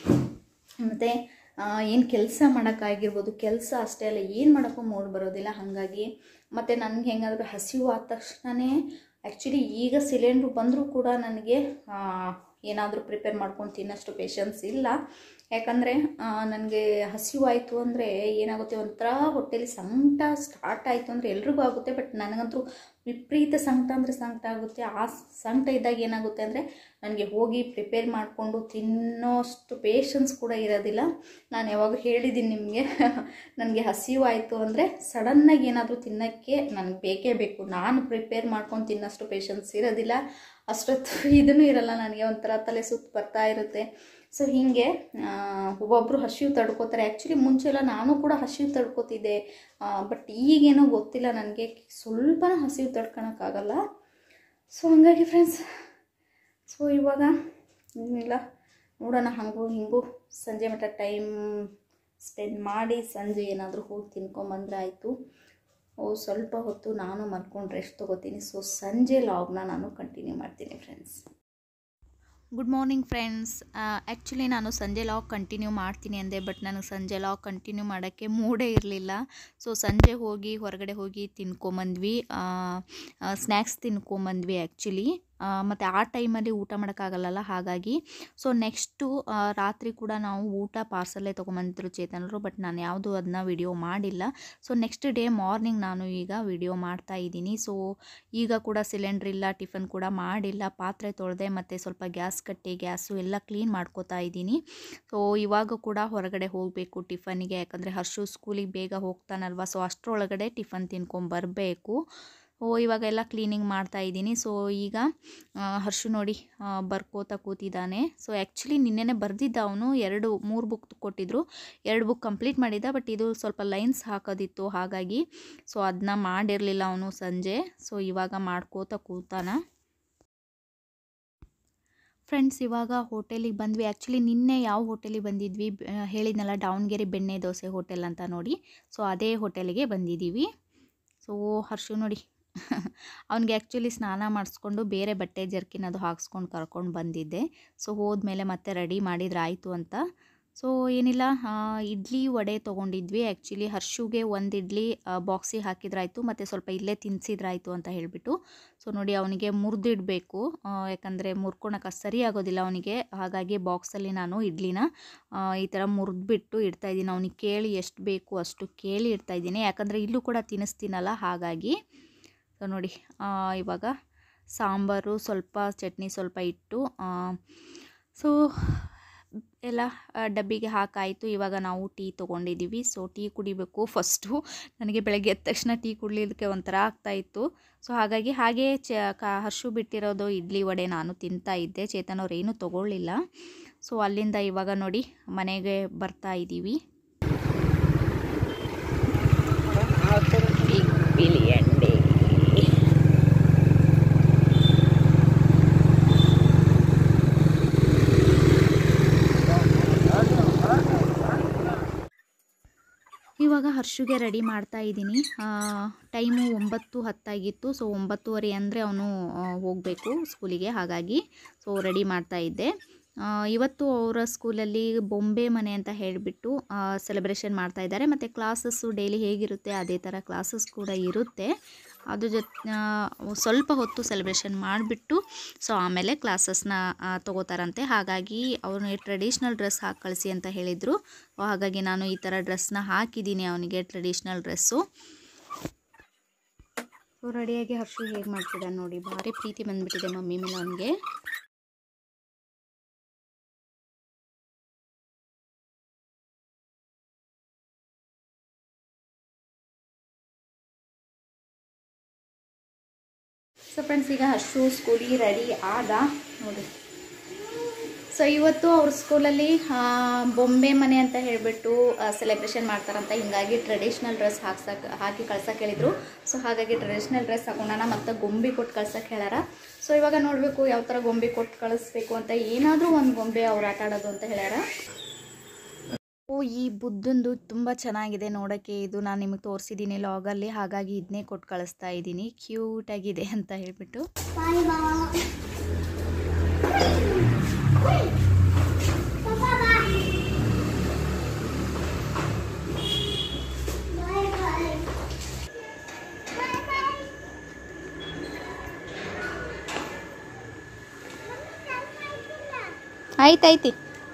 ಮತ್ತು ಏನು ಕೆಲಸ ಮಾಡೋಕ್ಕಾಗಿರ್ಬೋದು, ಕೆಲಸ ಅಷ್ಟೇ ಅಲ್ಲ ಏನು ಮಾಡೋಕ್ಕೂ ಮೂಡ್ ಬರೋದಿಲ್ಲ. ಹಾಗಾಗಿ ಮತ್ತು ನನಗೆ ಹೆಂಗಾದರೂ ಹಸಿವು ಆದ ತಕ್ಷಣವೇ ಆ್ಯಕ್ಚುಲಿ ಈಗ ಸಿಲಿಂಡ್ರು ಬಂದರೂ ಕೂಡ ನನಗೆ ಏನಾದರೂ ಪ್ರಿಪೇರ್ ಮಾಡ್ಕೊಂಡು ತಿನ್ನೋಷ್ಟು ಪೇಷನ್ಸ್ ಇಲ್ಲ. ಯಾಕಂದರೆ ನನಗೆ ಹಸಿವಾಯಿತು ಅಂದರೆ ಏನಾಗುತ್ತೆ, ಒಂಥರ ಹೊಟ್ಟೆಲಿ ಸಂಕಟ ಸ್ಟಾರ್ಟ್ ಆಯಿತು ಅಂದರೆ ಎಲ್ರಿಗೂ ಆಗುತ್ತೆ. ಬಟ್ ನನಗಂತೂ ವಿಪರೀತ ಸಂಕಟ ಅಂದರೆ ಸಂಕಟ ಆಗುತ್ತೆ. ಆ ಸಂಕಟ ಇದ್ದಾಗ ಏನಾಗುತ್ತೆ ಅಂದರೆ ನನಗೆ ಹೋಗಿ ಪ್ರಿಪೇರ್ ಮಾಡಿಕೊಂಡು ತಿನ್ನೋಷ್ಟು ಪೇಷನ್ಸ್ ಕೂಡ ಇರೋದಿಲ್ಲ. ನಾನು ಯಾವಾಗ ಹೇಳಿದ್ದೀನಿ ನಿಮಗೆ, ನನಗೆ ಹಸಿವಾಯಿತು ಅಂದರೆ ಸಡನ್ನಾಗಿ ಏನಾದರೂ ತಿನ್ನೋಕ್ಕೆ ನನಗೆ ಬೇಕೇ ಬೇಕು. ನಾನು ಪ್ರಿಪೇರ್ ಮಾಡ್ಕೊಂಡು ತಿನ್ನೋಷ್ಟು ಪೇಷನ್ಸ್ ಇರೋದಿಲ್ಲ. ಅಷ್ಟೊತ್ತು ಇದೂ ಇರಲ್ಲ ನನಗೆ, ಒಂಥರ ತಲೆ ಸುತ್ತು ಬರ್ತಾ ಇರುತ್ತೆ. ಸೊ ಹೀಗೆ ಒಬ್ಬೊಬ್ಬರು ಹಸಿವು ತಡ್ಕೋತಾರೆ. ಆ್ಯಕ್ಚುಲಿ ಮುಂಚೆ ಎಲ್ಲ ನಾನು ಕೂಡ ಹಸಿವು ತಡ್ಕೋತಿದ್ದೆ, ಬಟ್ ಈಗೇನೋ ಗೊತ್ತಿಲ್ಲ ನನಗೆ ಸ್ವಲ್ಪನ ಹಸಿವು ತಡ್ಕೊಳಕ್ಕಾಗಲ್ಲ. ಸೊ ಹಾಗಾಗಿ ಫ್ರೆಂಡ್ಸ್, ಸೊ ಇವಾಗ ಏನಿಲ್ಲ ನೋಡೋಣ, ಹಂಗೂ ಹಿಂಗೂ ಸಂಜೆ ಮಟ್ಟ ಟೈಮ್ ಸ್ಪೆಂಡ್ ಮಾಡಿ ಸಂಜೆ ಏನಾದರೂ ಹೋಗಿ ತಿನ್ಕೊಂಬಂದ್ರೆ ಆಯಿತು. ಓ ಸ್ವಲ್ಪ ಹೊತ್ತು ನಾನು ಮಲ್ಕೊಂಡು ರೆಸ್ಟ್ ತೊಗೋತೀನಿ. ಸೊ ಸಂಜೆ ಲಾಗ್ನ ನಾನು ಕಂಟಿನ್ಯೂ ಮಾಡ್ತೀನಿ friends. Good morning friends. Actually ನಾನು ಸಂಜೆ ಲಾಗ್ ಕಂಟಿನ್ಯೂ ಮಾಡ್ತೀನಿ ಅಂದೆ, ಬಟ್ ನನಗೆ ಸಂಜೆ ಲಾಗ್ ಕಂಟಿನ್ಯೂ ಮಾಡೋಕ್ಕೆ ಮೂಡೇ ಇರಲಿಲ್ಲ. ಸೊ ಸಂಜೆ ಹೋಗಿ ಹೊರಗಡೆ ಹೋಗಿ ತಿನ್ಕೊಂಬಂದ್ವಿ, ಸ್ನ್ಯಾಕ್ಸ್ ತಿನ್ಕೊಂಬಂದ್ವಿ ಆ್ಯಕ್ಚುಲಿ. ಮತ್ತು ಆ ಟೈಮಲ್ಲಿ ಊಟ ಮಾಡೋಕ್ಕಾಗಲ್ಲ. ಹಾಗಾಗಿ ಸೊ ನೆಕ್ಸ್ಟು ರಾತ್ರಿ ಕೂಡ ನಾವು ಊಟ ಪಾರ್ಸಲ್ಲೇ ತೊಗೊಂಬಂದಿದ್ರು ಚೇತನರು, ಬಟ್ ನಾನು ಯಾವುದು ಅದನ್ನ ವಿಡಿಯೋ ಮಾಡಿಲ್ಲ. ಸೊ ನೆಕ್ಸ್ಟ್ ಡೇ ಮಾರ್ನಿಂಗ್ ನಾನು ಈಗ ವಿಡಿಯೋ ಮಾಡ್ತಾ ಇದ್ದೀನಿ. ಸೊ ಈಗ ಕೂಡ ಸಿಲಿಂಡ್ರ್ ಇಲ್ಲ, ಟಿಫನ್ ಕೂಡ ಮಾಡಿಲ್ಲ, ಪಾತ್ರೆ ತೊಳೆದೆ, ಮತ್ತು ಸ್ವಲ್ಪ ಗ್ಯಾಸ್ ಕಟ್ಟಿ ಗ್ಯಾಸು ಎಲ್ಲ ಕ್ಲೀನ್ ಮಾಡ್ಕೋತಾ ಇದ್ದೀನಿ. ಸೊ ಇವಾಗ ಕೂಡ ಹೊರಗಡೆ ಹೋಗಬೇಕು ಟಿಫನ್ನಿಗೆ, ಯಾಕಂದರೆ ಹರ್ಷು ಸ್ಕೂಲಿಗೆ ಬೇಗ ಹೋಗ್ತಾನಲ್ವ. So ಅಷ್ಟರೊಳಗಡೆ tiffin ತಿನ್ಕೊಂಬರಬೇಕು. ಓ ಇವಾಗ ಎಲ್ಲ ಕ್ಲೀನಿಂಗ್ ಮಾಡ್ತಾ ಇದ್ದೀನಿ. ಸೊ ಈಗ ಹರ್ಷು ನೋಡಿ ಬರ್ಕೋತಾ ಕೂತಿದ್ದಾನೆ. ಸೊ ಆ್ಯಕ್ಚುಲಿ ನಿನ್ನೆನೇ ಬರೆದಿದ್ದ ಅವನು, ಎರಡು ಮೂರು ಬುಕ್ ಕೊಟ್ಟಿದ್ರು, ಎರಡು ಬುಕ್ ಕಂಪ್ಲೀಟ್ ಮಾಡಿದ್ದ. ಬಟ್ ಇದು ಸ್ವಲ್ಪ ಲೈನ್ಸ್ ಹಾಕೋದಿತ್ತು, ಹಾಗಾಗಿ ಸೊ ಅದನ್ನ ಮಾಡಿರಲಿಲ್ಲ ಅವನು ಸಂಜೆ. ಸೊ ಇವಾಗ ಮಾಡ್ಕೋತಾ ಕೂತಾನ. ಫ್ರೆಂಡ್ಸ್ ಇವಾಗ ಹೋಟೆಲಿಗೆ ಬಂದ್ವಿ. ಆ್ಯಕ್ಚುಲಿ ನಿನ್ನೆ ಯಾವ ಹೋಟೆಲಿಗೆ ಬಂದಿದ್ವಿ ಹೇಳಿದ್ನಲ್ಲ, ದಾವಣಗೆರೆ ಬೆಣ್ಣೆ ದೋಸೆ ಹೋಟೆಲ್ ಅಂತ ನೋಡಿ. ಸೊ ಅದೇ ಹೋಟೆಲಿಗೆ ಬಂದಿದ್ದೀವಿ. ಸೊ ಹರ್ಷು ನೋಡಿ ಅವನಿಗೆ ಆ್ಯಕ್ಚುಲಿ ಸ್ನಾನ ಮಾಡಿಸ್ಕೊಂಡು ಬೇರೆ ಬಟ್ಟೆ ಜರ್ಕಿನ್ ಅದು ಹಾಕ್ಸ್ಕೊಂಡು ಕರ್ಕೊಂಡು ಬಂದಿದ್ದೆ. ಸೊ ಹೋದ್ಮೇಲೆ ಮತ್ತೆ ರೆಡಿ ಮಾಡಿದ್ರೆ ಆಯಿತು ಅಂತ. ಸೊ ಏನಿಲ್ಲ, ಇಡ್ಲಿ ವಡೆ ತೊಗೊಂಡಿದ್ವಿ. ಆ್ಯಕ್ಚುಲಿ ಹರ್ಷುಗೆ ಒಂದು ಇಡ್ಲಿ ಬಾಕ್ಸಿಗೆ ಹಾಕಿದ್ರಾಯಿತು, ಮತ್ತು ಸ್ವಲ್ಪ ಇಲ್ಲೇ ತಿನ್ನಿಸಿದ್ರಾಯಿತು ಅಂತ ಹೇಳಿಬಿಟ್ಟು. ಸೊ ನೋಡಿ ಅವನಿಗೆ ಮುರಿದಿಡಬೇಕು, ಯಾಕಂದರೆ ಮುರ್ಕೊಳಕ್ಕೆ ಸರಿ ಆಗೋದಿಲ್ಲ ಅವನಿಗೆ. ಹಾಗಾಗಿ ಬಾಕ್ಸಲ್ಲಿ ನಾನು ಇಡ್ಲಿನ ಈ ಥರ ಮುರಿದ್ಬಿಟ್ಟು ಇಡ್ತಾಯಿದ್ದೀನಿ. ಅವನಿಗೆ ಕೇಳಿ ಎಷ್ಟು ಬೇಕು ಅಷ್ಟು ಕೇಳಿ ಇಡ್ತಾಯಿದ್ದೀನಿ, ಯಾಕಂದರೆ ಇಲ್ಲೂ ಕೂಡ ತಿನ್ನಿಸ್ತೀನಲ್ಲ ಹಾಗಾಗಿ. ಸೊ ನೋಡಿ ಇವಾಗ ಸಾಂಬಾರು ಸ್ವಲ್ಪ, ಚಟ್ನಿ ಸ್ವಲ್ಪ ಇಟ್ಟು ಸೊ ಎಲ್ಲ ಡಬ್ಬಿಗೆ ಹಾಕಾಯಿತು. ಇವಾಗ ನಾವು ಟೀ ತೊಗೊಂಡಿದ್ದೀವಿ. ಸೊ ಟೀ ಕುಡಿಬೇಕು ಫಸ್ಟು. ನನಗೆ ಬೆಳಗ್ಗೆ ಎದ್ದ ತಕ್ಷಣ ಟೀ ಕುಡಿಲಿಕ್ಕೆ ಒಂಥರ ಆಗ್ತಾಯಿತ್ತು. ಸೊ ಹಾಗಾಗಿ ಹಾಗೆ ಚ ಕ ಹರ್ಷು ಬಿಟ್ಟಿರೋದು ಇಡ್ಲಿ ವಡೆ ನಾನು ತಿಂತಾ ಇದ್ದೆ. ಚೇತನ್ ಅವ್ರು ಏನೂ ತೊಗೊಳ್ಳಿಲ್ಲ. ಸೊ ಅಲ್ಲಿಂದ ಇವಾಗ ನೋಡಿ ಮನೆಗೆ ಬರ್ತಾ ಇದ್ದೀವಿ. ಬಿಳಿಯಂಡೆ ಇವಾಗ ಹರ್ಷುಗೆ ರೆಡಿ ಮಾಡ್ತಾ ಇದ್ದೀನಿ. ಟೈಮು ಒಂಬತ್ತು ಹತ್ತಾಗಿತ್ತು. ಸೊ ಒಂಬತ್ತುವರೆ ಅಂದರೆ ಅವನು ಹೋಗಬೇಕು ಸ್ಕೂಲಿಗೆ, ಹಾಗಾಗಿ ಸೊ ರೆಡಿ ಮಾಡ್ತಾ ಇದ್ದೆ. ಇವತ್ತು ಅವರ ಸ್ಕೂಲಲ್ಲಿ ಬೊಂಬೆ ಮನೆ ಅಂತ ಹೇಳಿಬಿಟ್ಟು ಸೆಲೆಬ್ರೇಷನ್ ಮಾಡ್ತಾ ಇದ್ದಾರೆ. ಮತ್ತು ಕ್ಲಾಸಸ್ಸು ಡೈಲಿ ಹೇಗಿರುತ್ತೆ ಅದೇ ಥರ ಕ್ಲಾಸಸ್ ಕೂಡ ಇರುತ್ತೆ. ಅದ್ರ ಜೊತೆ ಸ್ವಲ್ಪ ಹೊತ್ತು ಸೆಲೆಬ್ರೇಷನ್ ಮಾಡಿಬಿಟ್ಟು ಸೊ ಆಮೇಲೆ ಕ್ಲಾಸಸ್ನ ತೊಗೋತಾರಂತೆ. ಹಾಗಾಗಿ ಅವನಿಗೆ ಟ್ರೆಡಿಷ್ನಲ್ ಡ್ರೆಸ್ ಹಾಕಿ ಕಳಿಸಿ ಅಂತ ಹೇಳಿದರು. ಹಾಗಾಗಿ ನಾನು ಈ ಥರ ಡ್ರೆಸ್ನ ಹಾಕಿದ್ದೀನಿ ಅವನಿಗೆ, ಟ್ರೆಡಿಷ್ನಲ್ ಡ್ರೆಸ್ಸು. ಸೊ ರೆಡಿಯಾಗಿ ಹರ್ಷು ಹೇಗೆ ಮಾಡ್ತಿದ್ದಾನೆ ನೋಡಿ, ಭಾರಿ ಪ್ರೀತಿ ಬಂದುಬಿಟ್ಟಿದೆ ಮಮ್ಮಿ ಮೇಲೆ ಅವನಿಗೆ. ಸೊ ಫ್ರೆಂಡ್ಸ್ ಈಗ ಹರ್ಷು ಸ್ಕೂಲಿಗೆ ರೆಡಿ ಆದ ನೋಡಿ. ಸೊ ಇವತ್ತು ಅವ್ರ ಸ್ಕೂಲಲ್ಲಿ ಬೊಂಬೆ ಮನೆ ಅಂತ ಹೇಳಿಬಿಟ್ಟು ಸೆಲೆಬ್ರೇಷನ್ ಮಾಡ್ತಾರಂತ, ಹಿಂಗಾಗಿ ಟ್ರೆಡಿಷ್ನಲ್ ಡ್ರೆಸ್ ಹಾಕ್ಸಕ್ಕೆ ಹಾಕಿ ಕಳ್ಸಕ್ಕೆ ಹೇಳಿದರು. ಸೊ ಹಾಗಾಗಿ ಟ್ರೆಡಿಷ್ನಲ್ ಡ್ರೆಸ್ ಹಾಕೊಂಡಾನ, ಮತ್ತು ಗೊಂಬೆ ಕೊಟ್ಟು ಕಳ್ಸಕ್ಕೆ ಹೇಳ್ಯಾರ. ಸೊ ಇವಾಗ ನೋಡಬೇಕು ಯಾವ ಥರ ಗೊಂಬೆ ಕೊಟ್ಟು ಕಳಿಸ್ಬೇಕು ಅಂತ. ಏನಾದರೂ ಒಂದು ಗೊಂಬೆ ಅವ್ರು ಆಟ ಆಡೋದು ಅಂತ ಹೇಳ್ಯಾರ. ಓ ಈ ಬುದ್ಧಂದು ತುಂಬ ಚೆನ್ನಾಗಿದೆ ನೋಡೋಕ್ಕೆ. ಇದು ನಾನು ನಿಮಗೆ ತೋರಿಸಿದ್ದೀನಿ ಲಾಗಲ್ಲಿ, ಹಾಗಾಗಿ ಇದನ್ನೇ ಕೊಟ್ಟು ಕಳಿಸ್ತಾ ಇದ್ದೀನಿ. ಕ್ಯೂಟಾಗಿದೆ ಅಂತ ಹೇಳ್ಬಿಟ್ಟು. ಆಯ್ತಾಯ್ತು.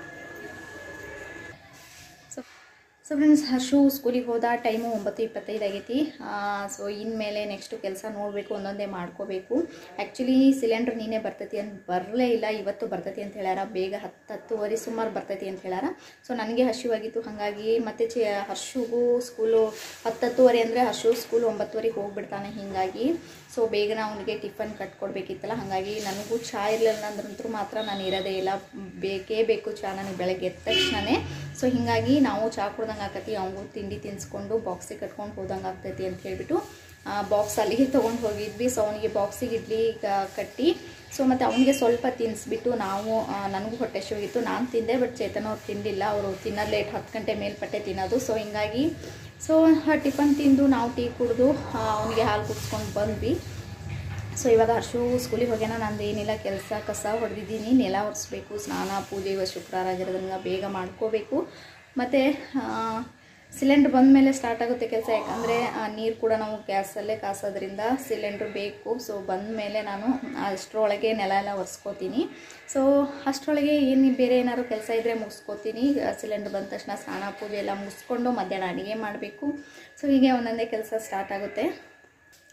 ಸೊ ಫ್ರೆಂಡ್ಸ್ ಹರ್ಷು ಸ್ಕೂಲಿಗೆ ಹೋದ ಟೈಮು ಒಂಬತ್ತು ಇಪ್ಪತ್ತೈದು ಆಗೈತಿ. ಸೊ ಇನ್ಮೇಲೆ ನೆಕ್ಸ್ಟು ಕೆಲಸ ನೋಡಬೇಕು, ಒಂದೊಂದೇ ಮಾಡ್ಕೋಬೇಕು. ಆ್ಯಕ್ಚುಲಿ ಸಿಲಿಂಡ್ರ್ ನೀನೇ ಬರ್ತೈತಿ ಅಂತ ಬರಲೇ ಇಲ್ಲ, ಇವತ್ತು ಬರ್ತೈತಿ ಅಂತ ಹೇಳ್ಯಾರ. ಬೇಗ ಹತ್ತು ಹತ್ತುವರೆ ಸುಮಾರು ಬರ್ತೈತಿ ಅಂತ ಹೇಳ್ಯಾರ. ಸೊ ನನಗೆ ಹಸಿವಾಗಿತ್ತು, ಹಾಗಾಗಿ ಮತ್ತು ಚೆ ಹರ್ಷುಗೂ ಸ್ಕೂಲು ಹತ್ತು ಹತ್ತುವರೆ ಅಂದರೆ ಹರ್ಷು ಸ್ಕೂಲು ಒಂಬತ್ತುವರೆಗೆ ಹೋಗ್ಬಿಡ್ತಾನೆ. ಹೀಗಾಗಿ ಸೊ ಬೇಗನ ಅವನಿಗೆ ಟಿಫನ್ ಕಟ್ಕೊಡ್ಬೇಕಿತ್ತಲ್ಲ, ಹಾಗಾಗಿ ನನಗೂ ಚಹಾ ಇರಲಿಲ್ಲ ಅಂದ್ರಂತೂ ಮಾತ್ರ ನಾನು ಇರೋದೇ ಇಲ್ಲ. ಬೇಕೇ ಬೇಕು ಚಹಾ ನನಗೆ ಬೆಳಗ್ಗೆ ಎದ್ದ ತಕ್ಷಣವೇ. ಸೊ ಹೀಗಾಗಿ ನಾವು ಚಹಾ ಕುಡ್ದಂಗೆ ಆಗ್ತೈತಿ, ಅವನಿಗೂ ತಿಂಡಿ ತಿನ್ನಿಸ್ಕೊಂಡು ಬಾಕ್ಸಿಗೆ ಕಟ್ಕೊಂಡು ಹೋದಂಗೆ ಆಗ್ತೈತಿ ಅಂತ ಹೇಳಿಬಿಟ್ಟು ಬಾಕ್ಸ್ ಅಲ್ಲಿಗೆ ತೊಗೊಂಡು ಹೋಗಿದ್ವಿ. ಸೊ ಅವನಿಗೆ ಬಾಕ್ಸಿಗೆ ಇಡ್ಲಿ ಕಟ್ಟಿ ಸೊ ಮತ್ತು ಅವನಿಗೆ ಸ್ವಲ್ಪ ತಿನ್ನಿಸ್ಬಿಟ್ಟು ನಾವು, ನನಗೂ ಹೊಟ್ಟೆ ಹಸಿವಾಗಿತ್ತು, ನಾನು ತಿಂದೆ. ಬಟ್ ಚೇತನ್ ಅವ್ರು ತಿಂದಿಲ್ಲ, ಅವರು ತಿನ್ನೋದು ಲೇಟ್, ಹತ್ತು ಗಂಟೆ ಮೇಲ್ಪಟ್ಟೆ ತಿನ್ನೋದು. ಸೊ ಹಿಂಗಾಗಿ ಸೊ ಟಿಫನ್ ತಿಂದು ನಾವು ಟೀ ಕುಡಿದು ಅವನಿಗೆ ಹಾಲು ಕುಡಿಸ್ಕೊಂಡು ಬಂದ್ವಿ. ಸೊ ಇವಾಗ ಹರ್ಷು ಸ್ಕೂಲಿಗೆ ಹೋಗ್ಯಾನ. ನಂದು ಏನಿಲ್ಲ ಕೆಲಸ, ಕಸ ಹೊಡೆದಿದ್ದೀನಿ, ನೆಲ ಒರೆಸ್ಬೇಕು, ಸ್ನಾನ ಪೂಜೆ. ಇವತ್ತು ಶುಕ್ರವಾರ ಆಗಿರೋದ್ರಿಂದ ಬೇಗ ಮಾಡ್ಕೋಬೇಕು. ಮತ್ತು ಸಿಲಿಂಡ್ರ್ ಬಂದ ಮೇಲೆ ಸ್ಟಾರ್ಟ್ ಆಗುತ್ತೆ ಕೆಲಸ, ಯಾಕಂದರೆ ನೀರು ಕೂಡ ನಾವು ಗ್ಯಾಸಲ್ಲೇ ಕಾಸೋದ್ರಿಂದ ಸಿಲಿಂಡ್ರ್ ಬೇಕು. ಸೊ ಬಂದ ಮೇಲೆ ನಾನು ಅಷ್ಟರೊಳಗೆ ನೆಲ ಎಲ್ಲ ಒರೆಸ್ಕೋತೀನಿ. ಸೊ ಅಷ್ಟರೊಳಗೆ ಏನು ಬೇರೆ ಏನಾದ್ರು ಕೆಲಸ ಇದ್ದರೆ ಮುಗಿಸ್ಕೋತೀನಿ. ಸಿಲಿಂಡ್ರ್ ಬಂದ ತಕ್ಷಣ ಸ್ನಾನ ಪೂಜೆ ಎಲ್ಲ ಮುಗಿಸ್ಕೊಂಡು ಮಧ್ಯಾಹ್ನ ಅಡುಗೆ ಮಾಡಬೇಕು. ಸೊ ಹೀಗೆ ಒಂದೊಂದೇ ಕೆಲಸ ಸ್ಟಾರ್ಟ್ ಆಗುತ್ತೆ.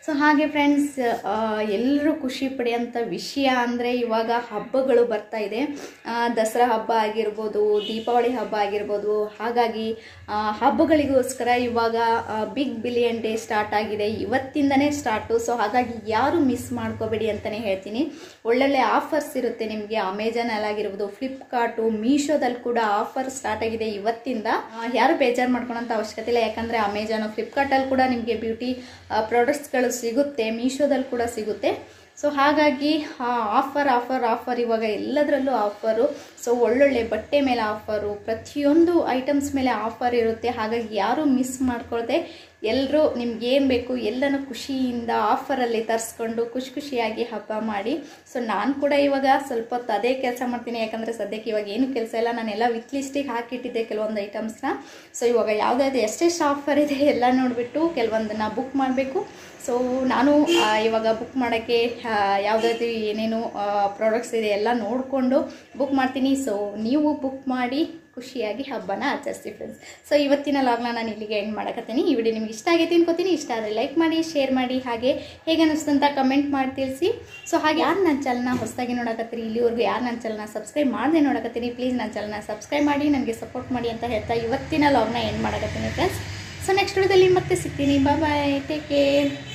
ಸೊ ಹಾಗೆ ಫ್ರೆಂಡ್ಸ್, ಎಲ್ಲರೂ ಖುಷಿ ಪಡೆಯೋಂಥ ವಿಷಯ ಅಂದರೆ ಇವಾಗ ಹಬ್ಬಗಳು ಬರ್ತಾ ಇದೆ. ದಸರಾ ಹಬ್ಬ ಆಗಿರ್ಬೋದು, ದೀಪಾವಳಿ ಹಬ್ಬ ಆಗಿರ್ಬೋದು. ಹಾಗಾಗಿ ಹಬ್ಬಗಳಿಗೋಸ್ಕರ ಇವಾಗ ಬಿಗ್ ಬಿಲಿಯನ್ ಡೇ ಸ್ಟಾರ್ಟ್ ಆಗಿದೆ, ಇವತ್ತಿಂದನೇ ಸ್ಟಾರ್ಟು. ಸೊ ಹಾಗಾಗಿ ಯಾರು ಮಿಸ್ ಮಾಡ್ಕೋಬೇಡಿ ಅಂತಲೇ ಹೇಳ್ತೀನಿ. ಒಳ್ಳೊಳ್ಳೆ ಆಫರ್ಸ್ ಇರುತ್ತೆ ನಿಮಗೆ. ಅಮೆಜಾನಲ್ಲಿ ಆಗಿರ್ಬೋದು, ಫ್ಲಿಪ್ಕಾರ್ಟು, ಮೀಶೋದಲ್ಲಿ ಕೂಡ ಆಫರ್ ಸ್ಟಾರ್ಟ್ ಆಗಿದೆ ಇವತ್ತಿಂದ. ಯಾರು ಬೇಜಾರು ಮಾಡ್ಕೊಳೋಂಥ ಅವಶ್ಯಕತೆ ಇಲ್ಲ, ಯಾಕಂದರೆ ಅಮೆಜಾನು ಫ್ಲಿಪ್ಕಾರ್ಟಲ್ಲಿ ಕೂಡ ನಿಮಗೆ ಬ್ಯೂಟಿ ಪ್ರಾಡಕ್ಟ್ಸ್ಗಳು ಸಿಗುತ್ತೆ, ಮೀಶೋದಲ್ಲಿ ಕೂಡ ಸಿಗುತ್ತೆ. ಸೊ ಹಾಗಾಗಿ ಆಫರ್ ಆಫರ್ ಆಫರ್ ಇವಾಗ ಎಲ್ಲದರಲ್ಲೂ ಆಫರು. ಸೊ ಒಳ್ಳೊಳ್ಳೆ ಬಟ್ಟೆ ಮೇಲೆ ಆಫರು, ಪ್ರತಿಯೊಂದು ಐಟಮ್ಸ್ ಮೇಲೆ ಆಫರ್ ಇರುತ್ತೆ. ಹಾಗಾಗಿ ಯಾರೂ ಮಿಸ್ ಮಾಡ್ಕೊಳ್ದೆ ಎಲ್ಲರೂ ನಿಮ್ಗೇನು ಬೇಕು ಎಲ್ಲನೂ ಖುಷಿಯಿಂದ ಆಫರಲ್ಲಿ ತರಿಸ್ಕೊಂಡು ಖುಷಿ ಖುಷಿಯಾಗಿ ಹಬ್ಬ ಮಾಡಿ. ಸೊ ನಾನು ಕೂಡ ಇವಾಗ ಸ್ವಲ್ಪ ಹೊತ್ತು ಅದೇ ಕೆಲಸ ಮಾಡ್ತೀನಿ, ಯಾಕಂದರೆ ಸದ್ಯಕ್ಕೆ ಇವಾಗ ಏನು ಕೆಲಸ ಇಲ್ಲ. ನಾನೆಲ್ಲ ವಿತ್ ಲಿಸ್ಟಿಗೆ ಹಾಕಿಟ್ಟಿದ್ದೆ ಕೆಲವೊಂದು ಐಟಮ್ಸ್ನ. ಸೊ ಇವಾಗ ಯಾವುದಾದ್ರು ಎಷ್ಟೆಷ್ಟು ಆಫರ್ ಇದೆ ಎಲ್ಲ ನೋಡಿಬಿಟ್ಟು ಕೆಲವೊಂದನ್ನು ಬುಕ್ ಮಾಡಬೇಕು. ಸೊ ನಾನು ಇವಾಗ ಬುಕ್ ಮಾಡೋಕ್ಕೆ ಯಾವುದಾದ್ರು ಏನೇನು ಪ್ರಾಡಕ್ಟ್ಸ್ ಇದೆ ಎಲ್ಲ ನೋಡಿಕೊಂಡು ಬುಕ್ ಮಾಡ್ತೀನಿ. ಸೊ ನೀವು ಬುಕ್ ಮಾಡಿ ಖುಷಿಯಾಗಿ ಹಬ್ಬನ ಆಚರಿಸಿ ಫ್ರೆಂಡ್ಸ್. ಸೊ ಇವತ್ತಿನ ಲಾಗ್ನ ನಾನು ಇಲ್ಲಿಗೆ ಎಂಡ್ ಮಾಡಕತ್ತೀನಿ. ಈ ವಿಡಿಯೋ ನಿಮ್ಗೆ ಇಷ್ಟ ಆಗೈತೆ ಅನ್ಕೋತೀನಿ. ಇಷ್ಟ ಆದರೆ ಲೈಕ್ ಮಾಡಿ, ಶೇರ್ ಮಾಡಿ, ಹಾಗೆ ಹೇಗೆ ಅನ್ನಿಸ್ತು ಅಂತ ಕಮೆಂಟ್ ಮಾಡಿ ತಿಳಿಸಿ. ಸೊ ಹಾಗೆ ಯಾರು ನನ್ನ ಚಾನಲ್ನ ಹೊಸದಾಗಿ ನೋಡಕತ್ತೀರಿ, ಇಲ್ಲಿವರೆಗೂ ಯಾರು ನನ್ನ ಚಾನಲ್ನ ಸಬ್ಸ್ಕ್ರೈಬ್ ಮಾಡದೆ ನೋಡಕತ್ತೀರಿ, ಪ್ಲೀಸ್ ನನ್ನ ಚಾನಲ್ನ ಸಬ್ಸ್ಕ್ರೈಬ್ ಮಾಡಿ, ನನಗೆ ಸಪೋರ್ಟ್ ಮಾಡಿ ಅಂತ ಹೇಳ್ತಾ ಇವತ್ತಿನ ಲಾಗ್ನ ಎಂಡ್ ಮಾಡಕತ್ತೀನಿ ಫ್ರೆಂಡ್ಸ್. ಸೊ ನೆಕ್ಸ್ಟ್ ವಿಡಿಯೋದಲ್ಲಿ ಮತ್ತೆ ಸಿಗ್ತೀನಿ. Bye bye, take care.